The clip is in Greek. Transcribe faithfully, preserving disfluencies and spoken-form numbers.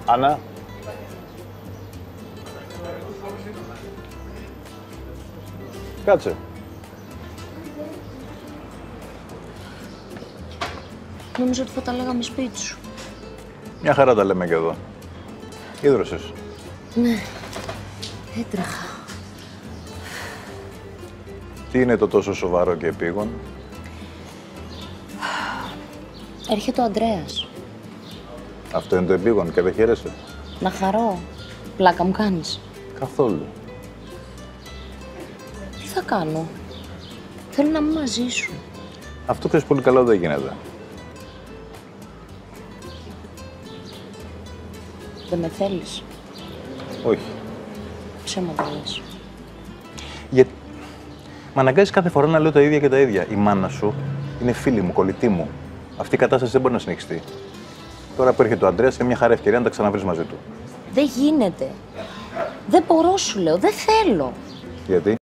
Άννα. Κάτσε. Νόμιζα ότι θα τα λέγαμε σπίτι σου. Μια χαρά τα λέμε και εδώ. Ίδρωσες. Ναι, έτρεχα. Τι είναι το τόσο σοβαρό και επίγον? Έρχεται ο Ανδρέας. Αυτό είναι το επίγον και δεν χαίρεσαι? Να χαρώ. Πλάκα μου κάνεις. Καθόλου. Τι θα κάνω? Θέλω να είμαι μαζί σου. Αυτό ξέρεις πολύ καλά δεν γίνεται. Δεν με θέλεις? Όχι. Ψέματα λες. Γιατί μ' αναγκάζεις κάθε φορά να λέω τα ίδια και τα ίδια. Η μάνα σου είναι φίλη μου, κολλητή μου. Αυτή η κατάσταση δεν μπορεί να συνεχιστεί. Τώρα που έρχεται ο Ανδρέας, είναι μια χαρά ευκαιρία να τα ξαναβρεις μαζί του. Δεν γίνεται. Δεν μπορώ, σου λέω. Δεν θέλω. Γιατί?